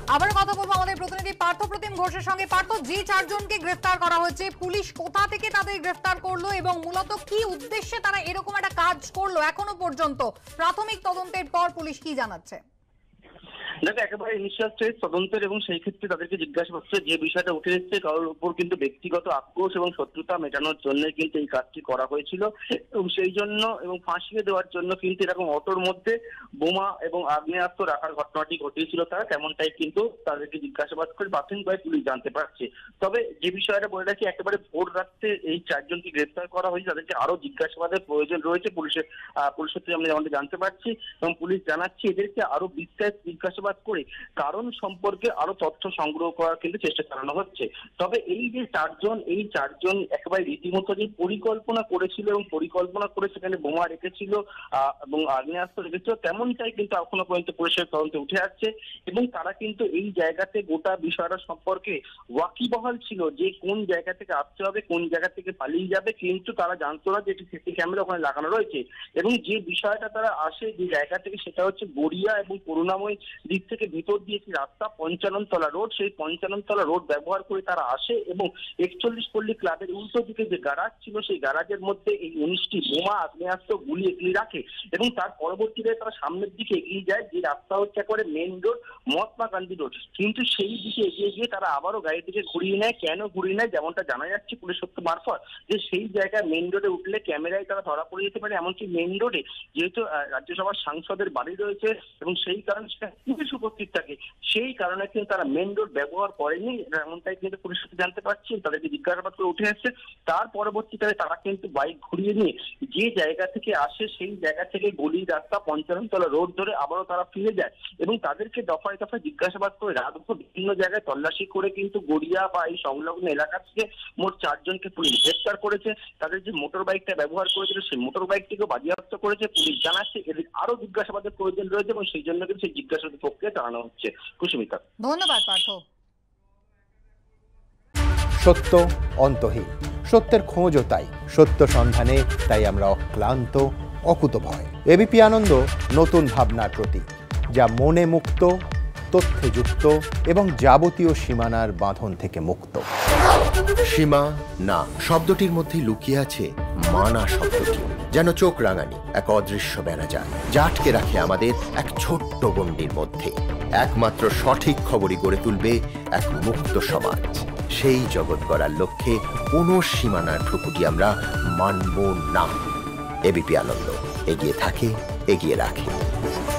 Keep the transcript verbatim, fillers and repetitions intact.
আবার কথা বলবো আমাদের প্রতিনিধি পার্থ প্রতিম ঘোষের সঙ্গে। পার্থ, যে চারজনকে গ্রেফতার করা হয়েছে, পুলিশ কোথা থেকে তাদের গ্রেফতার করলো এবং মূলত কি উদ্দেশ্যে তারা এরকম একটা কাজ করলো এখনো পর্যন্ত প্রাথমিক তদন্তের পর পুলিশ কি জানাচ্ছে? দেখো, একেবারে ইনিশিয়াল স্টেজ তদন্তের এবং সেই ক্ষেত্রে তাদেরকে জিজ্ঞাসাবাদ যে বিষয়টা উঠে এসেছে কারোর উপর কিন্তু ব্যক্তিগত আক্রোশ এবং শত্রুতা মেটানোর জন্য কিন্তু এই কাজটি করা হয়েছিল এবং সেই জন্য এবং ফাঁসিয়ে দেওয়ার জন্য কিন্তু এরকম অটোর মধ্যে বোমা এবং আগ্নেয়াস্ত্র রাখার ঘটনাটি ঘটিয়েছিল তারা, তেমনটাই কিন্তু তাদেরকে জিজ্ঞাসাবাদ করে প্রাথমিকভাবে পুলিশ জানতে পারছে। তবে যে বিষয়টা বলে রাখি, একেবারে ভোর রাত্রে এই চারজনকে গ্রেফতার করা হয়েছে, তাদেরকে আরো জিজ্ঞাসাবাদের প্রয়োজন রয়েছে পুলিশের পুলিশ সূত্রে আমরা যেমনটা জানতে পারছি এবং পুলিশ জানাচ্ছে এদেরকে আরো বিস্তারিত জিজ্ঞাসাবাদ করে কারণ সম্পর্কে আরো তথ্য সংগ্রহ করার কিন্তু চেষ্টা চালানো হচ্ছে। তবে এই যে চারজন এই চারজন একেবারে রীতিমতো যে পরিকল্পনা করেছিল এবং পরিকল্পনা করে সেখানে বোমা রেখেছিল আহ এবং আগ্নেয়াস্ত্র রেখেছিল তেমনটাই কিন্তু এখনো পর্যন্ত পুলিশের তদন্তে উঠে আসছে এবং তারা কিন্তু এই জায়গাতে গোটা বিষয়টা সম্পর্কে ওয়াকিবহাল ছিল যে কোন জায়গা থেকে আসতে হবে, কোন জায়গা থেকে পালিয়ে যাবে, কিন্তু তারা জানতো না যে একটি সিসি ক্যামেরা ওখানে লাগানো রয়েছে এবং যে বিষয়টা তারা আসে যে জায়গা থেকে সেটা হচ্ছে গড়িয়া এবং করুণাময় দিক থেকে ভিতর দিয়ে একটি রাস্তা পঞ্চাননতলা রোড, সেই পঞ্চাননতলা রোড ব্যবহার করে তারা আসে এবং একচল্লিশ পল্লী ক্লাবের উল্টো দিকে যে গ্যারাজ ছিল সেই গ্যারাজের মধ্যে এই উনিশটি বোমা আগ্নেয়াস্ত্র গুলি এগুলি রাখে এবং তার পরবর্তীতে তারা সামনের দিকে এগিয়ে যায় যে রাস্তা হচ্ছে একেবারে main road Mahatma Gandhi road, কিন্তু সেই দিকে এগিয়ে গিয়ে তারা আবারও গাড়িটিকে ঘুরিয়ে নেয়। কেন ঘুরিয়ে নেয় যেমনটা জানা যাচ্ছে পুলিশ সূত্র মারফত যে সেই জায়গায় মেন রোডে উঠলে ক্যামেরায় তারা ধরা পড়ে যেতে পারে, এমনকি মেন রোডে যেহেতু রাজ্যসভার সাংসদের বাড়ি রয়েছে এবং সেই কারণে সেটা পুলিশ উপস্থিত থাকে সেই কারণে কিন্তু তারা মেন রোড ব্যবহার করেনি, এমনটাই কিন্তু পুলিশ সূত্রে জানতে পারছি। তাদেরকে জিজ্ঞাসাবাদ করে উঠে আসছে, তার পরবর্তীকালে তারা কিন্তু বাইক ঘুরিয়ে নিয়ে যে জায়গা থেকে আসে সেই জায়গা থেকে গলি রাস্তা পঞ্চাননতলা রোড ধরে আবারও তারা ফিরে যায় এবং তাদেরকে দফায় দফায় জিজ্ঞাসাবাদ করে রাতভর বিভিন্ন জায়গায় তল্লাশি করে কিন্তু গড়িয়া বা এই সংলগ্ন এলাকা থেকে মোট চারজনকে পুলিশ গ্রেফতার করেছে। তাদের যে মোটর বাইকটা ব্যবহার করেছিল সেই মোটর বাইকটিকেও বাজেয়াপ্ত করেছে। পুলিশ জানাচ্ছে এদের আরো জিজ্ঞাসাবাদের প্রয়োজন রয়েছে এবং সেই জন্য কিন্তু সেই জিজ্ঞাসাবাদের প্রক্রিয়া চালানো হচ্ছে। কুসুমিতা, ধন্যবাদ পার্থ। সত্য অন্তহীন, সত্যের খোঁজও তাই, সত্য সন্ধানে তাই আমরা অক্লান্ত অকুতভয়। এবিপি আনন্দ নতুন ভাবনার প্রতীক, যা মনে মুক্ত, তথ্যে যুক্ত এবং যাবতীয় সীমানার বাঁধন থেকে মুক্ত। সীমা না শব্দটির মধ্যে লুকিয়ে আছে মানা শব্দটি, যেন চোখ রাঙানি এক অদৃশ্য বেড়াজাল যা আটকে রাখে আমাদের এক ছোট্ট গণ্ডির মধ্যে। একমাত্র সঠিক খবরই গড়ে তুলবে এক মুক্ত সমাজ। সেই জগৎ গড়ার লক্ষ্যে কোনো সীমানার ঠুকুটি আমরা মানব না। এবিপি আনন্দ এগিয়ে থাকে, এগিয়ে রাখে।